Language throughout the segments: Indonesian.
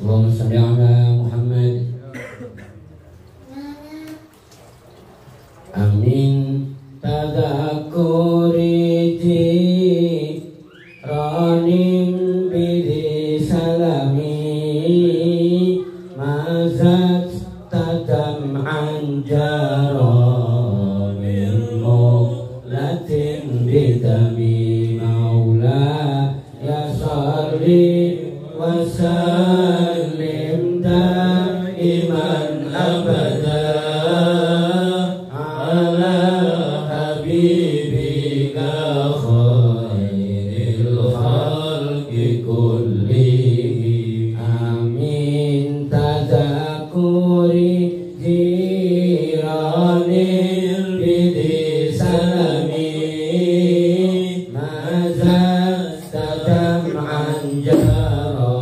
Allahumma shalli ala Muhammad. Amin tadakuri ranim bidi salami mazat tadam anjaro min latin bidami maula ya salli wa sallim daiman abada ala habibika khairil khalqi kullihim. Amin tadakuri jiranil bidi salami maza tadam anjaro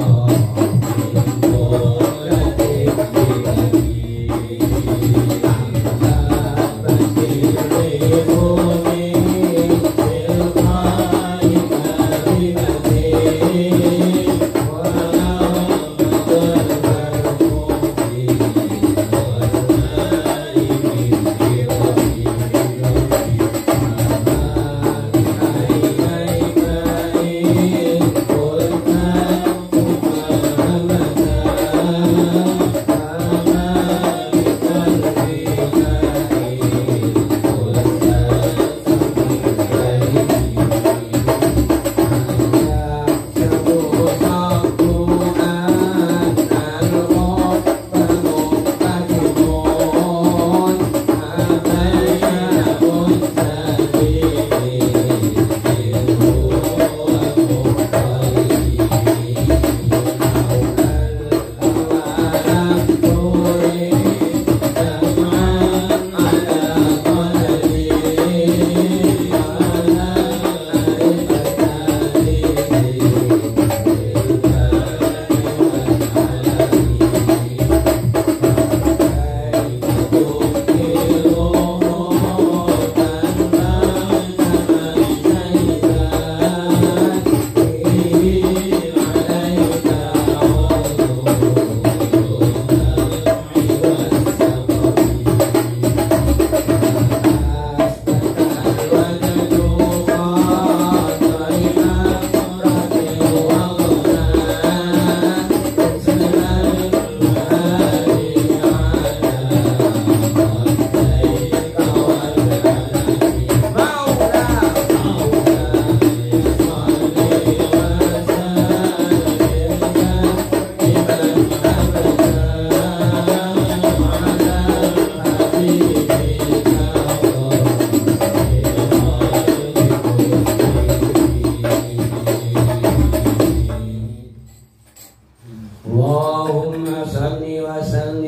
Allahumma salli wa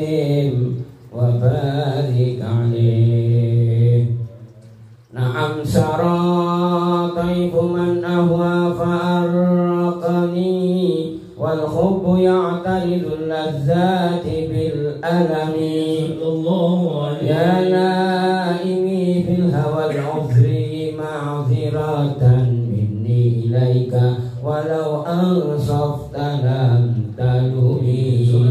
sallim wa barik alaih. Na'am sara taifu man ahwa fa'arraqani wal khubbu ya'taridu lazzati bil alami. Ya naimi fil hawa al-uzri ma'ziratan minni ilaika walau ansafta lam talumi.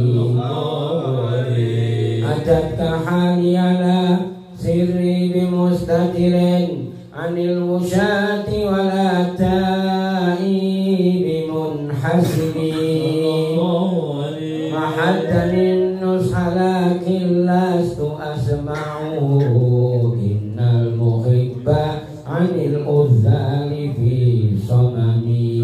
Ajatka hali ala sirri bimustatirin anil musyati wala ta'i bimunhasimi. Mahadda min nushalakin lastu asma'u innal muhibba anil uzzali fi samami.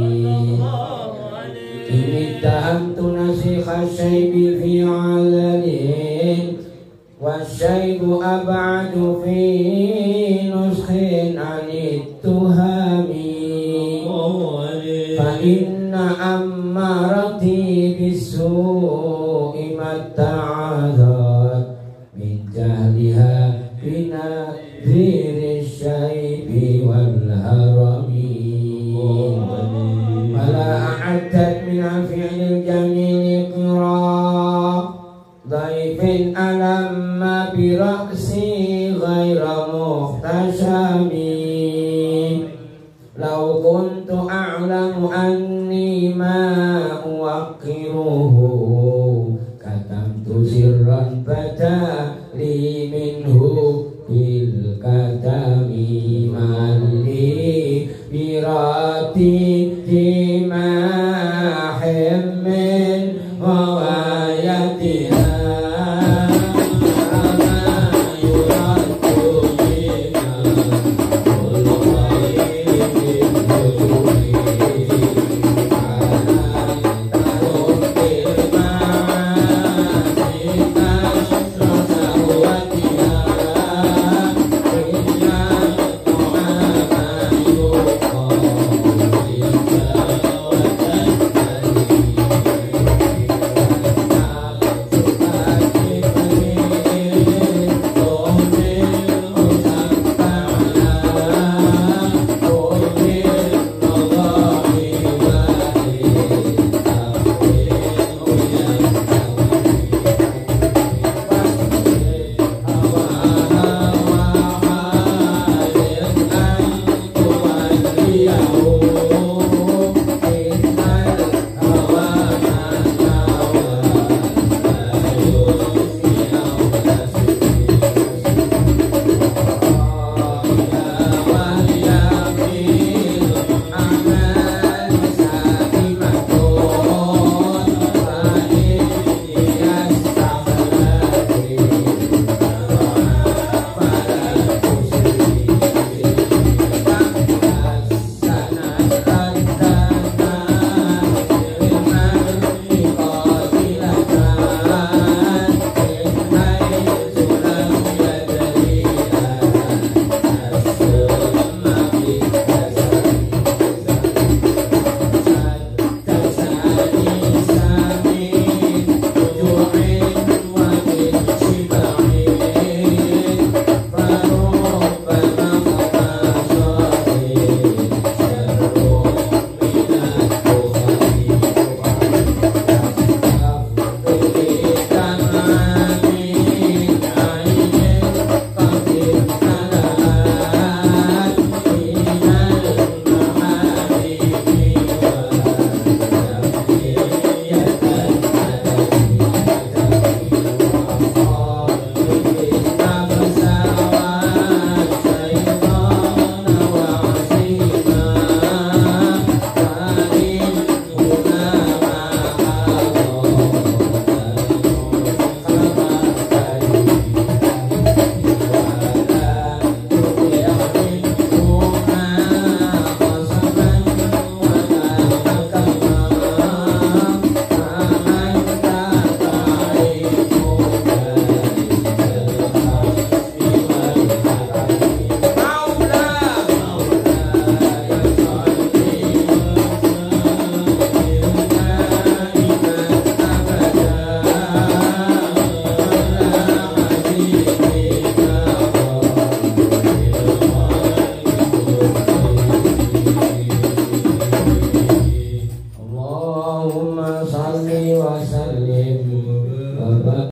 Ini tahamtu nasikha syaibi fi alalin wasyaibu ab'adu fi nuskhin anit tuhami. Fa inna ammarati bisu'i matta'adat min jahliha bina dhiri syaibi wal harami. Fala a'addat min fi'lil jamil qira dhaifin alamma bi ra'si ghaira muhtashami. Law kuntu a'lamu anni ma uwaqqiruhu فيما